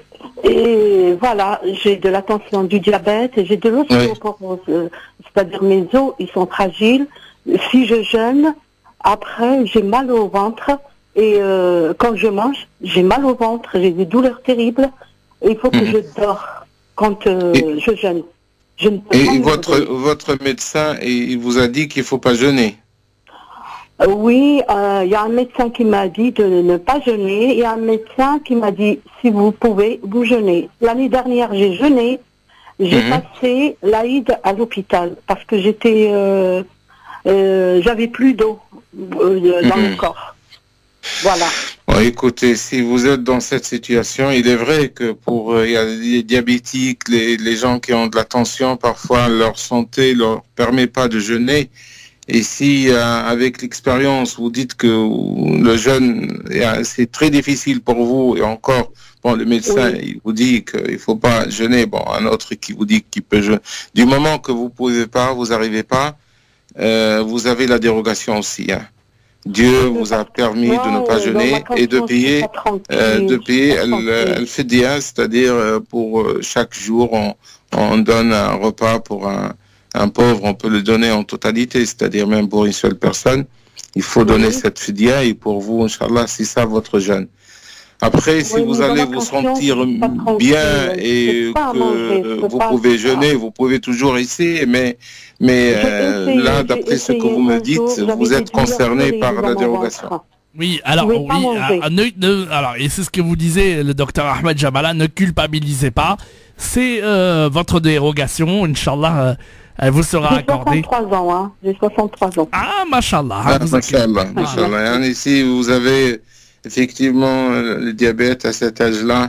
et voilà, j'ai de la tension, du diabète et j'ai de l'ostéoporose, oui. C'est-à-dire mes os, ils sont fragiles. Si je jeûne, après j'ai mal au ventre. Et euh, quand je mange, j'ai mal au ventre, j'ai des douleurs terribles. Et il faut que mmh. je dors quand euh, et, je jeûne. Je ne peux et pas votre, votre médecin, il vous a dit qu'il ne faut pas jeûner? euh, Oui, il euh, y a un médecin qui m'a dit de ne pas jeûner. Il y a un médecin qui m'a dit, si vous pouvez, vous jeûnez. L'année dernière, j'ai jeûné. J'ai mmh. passé l'Aïd à l'hôpital parce que j'étais, euh, euh, j'avais plus d'eau euh, dans mmh. le corps. Voilà. Bon, écoutez, si vous êtes dans cette situation, il est vrai que pour euh, y a les diabétiques, les, les gens qui ont de la tension, parfois leur santé leur permet pas de jeûner. Et si euh, avec l'expérience vous dites que le jeûne c'est très difficile pour vous et encore, bon le médecin oui. il vous dit qu'il faut pas jeûner, bon un autre qui vous dit qu'il peut jeûner. Du moment que vous pouvez pas, vous arrivez pas, euh, vous avez la dérogation aussi. Hein. Dieu vous a permis de ne pas jeûner et de payer, euh, de payer elle fait dia, c'est-à-dire euh, pour chaque jour on, on donne un repas pour un, un pauvre, on peut le donner en totalité, c'est-à-dire même pour une seule personne, il faut oui. donner cette fidia et pour vous, Inch'Allah, c'est ça votre jeûne. Après, si oui, vous allez vous sentir bien et que manger, vous pouvez jeûner, vous pouvez toujours essayer, mais, mais euh, essayé, là, d'après ce que vous me dites, jour, vous êtes concerné par la dérogation. Oui, alors, oui, à, à, ne, ne, alors, et c'est ce que vous disiez, le docteur Ahmed Jabala, ne culpabilisez pas. C'est euh, votre dérogation, Inch'Allah, euh, elle vous sera accordée. J'ai soixante-trois ans, hein. J'ai soixante-trois ans. Ah, mashallah. Ah, mashallah, mashallah. Ici, vous avez effectivement le diabète à cet âge-là.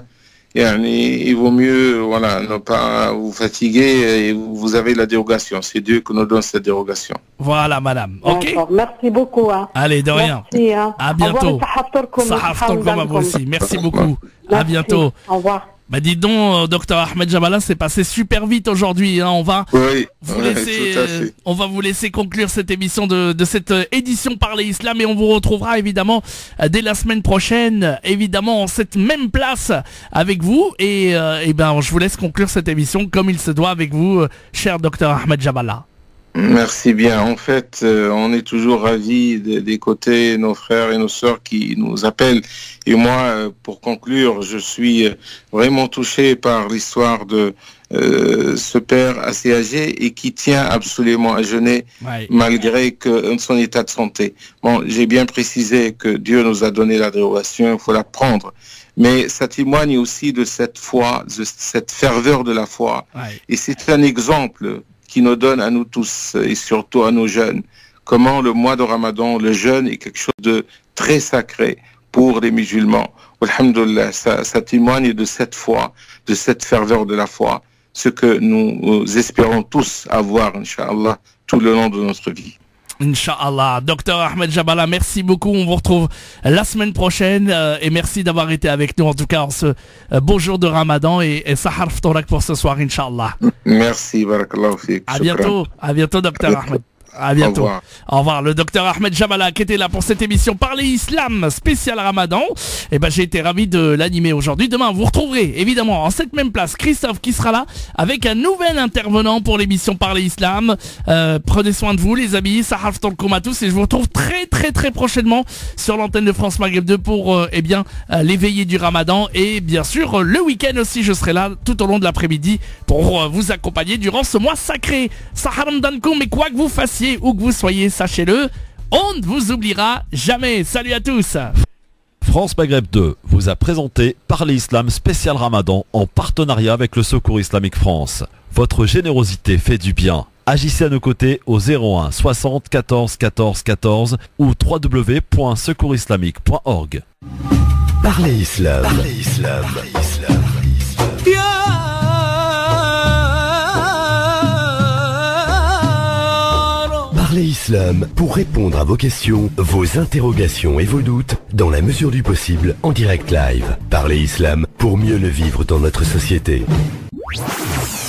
Il vaut mieux, voilà, ne pas vous fatiguer et vous avez la dérogation. C'est Dieu qui nous donne cette dérogation. Voilà, madame. Ok. Merci beaucoup. Hein. Allez, de rien. Merci. Hein. À bientôt. Sahaftorkum à vous aussi. Merci beaucoup. Merci. À bientôt. Au revoir. Bah dites donc, euh, docteur Ahmed Jabala, c'est passé super vite aujourd'hui. Hein. On va oui, vous ouais, laisser, euh, on va vous laisser conclure cette émission de, de cette euh, édition Parler Islam et on vous retrouvera évidemment euh, dès la semaine prochaine, évidemment en cette même place avec vous et, euh, et ben je vous laisse conclure cette émission comme il se doit avec vous, euh, cher docteur Ahmed Jabala. Merci bien. En fait, euh, on est toujours ravis d'écouter nos frères et nos sœurs qui nous appellent. Et moi, euh, pour conclure, je suis vraiment touché par l'histoire de euh, ce père assez âgé et qui tient absolument à jeûner ouais. malgré que son état de santé. Bon, j'ai bien précisé que Dieu nous a donné la dérogation, il faut la prendre. Mais ça témoigne aussi de cette foi, de cette ferveur de la foi. Ouais. Et c'est un exemple qui nous donne à nous tous et surtout à nos jeunes, comment le mois de Ramadan, le jeûne est quelque chose de très sacré pour les musulmans. Alhamdulillah, ça, ça témoigne de cette foi, de cette ferveur de la foi, ce que nous espérons tous avoir, Inch'Allah, tout le long de notre vie. Inch'Allah. Docteur Ahmed Jabala, merci beaucoup. On vous retrouve la semaine prochaine euh, et merci d'avoir été avec nous en tout cas en ce euh, beau jour de Ramadan et, et Sahar Ftorak pour ce soir, Inch'Allah. Merci, barakallahu fik. À bientôt, à bientôt, docteur Ahmed. À bientôt. Au revoir. Au revoir. Le docteur Ahmed Jamala qui était là pour cette émission Parler Islam spécial Ramadan. Et ben j'ai été ravi de l'animer aujourd'hui. Demain vous retrouverez évidemment en cette même place Christophe qui sera là avec un nouvel intervenant pour l'émission Parler Islam. Euh, prenez soin de vous les amis. Sahaf Tolkoum à tous et je vous retrouve très très très prochainement sur l'antenne de France Maghreb deux pour euh, eh bien euh, l'éveillé du Ramadan et bien sûr euh, le week-end aussi je serai là tout au long de l'après-midi pour euh, vous accompagner durant ce mois sacré. Saharam Dankoum, mais quoi que vous fassiez, où que vous soyez, sachez-le, on ne vous oubliera jamais. Salut à tous. France Maghreb deux vous a présenté Parler Islam spécial Ramadan en partenariat avec le Secours Islamique France. Votre générosité fait du bien. Agissez à nos côtés au zéro un soixante quatorze quatorze quatorze ou w w w point secours islamique point org. Parler Islam. Parler Islam. Parler Islam. Parler Islam pour répondre à vos questions, vos interrogations et vos doutes dans la mesure du possible en direct live. Parler Islam pour mieux le vivre dans notre société.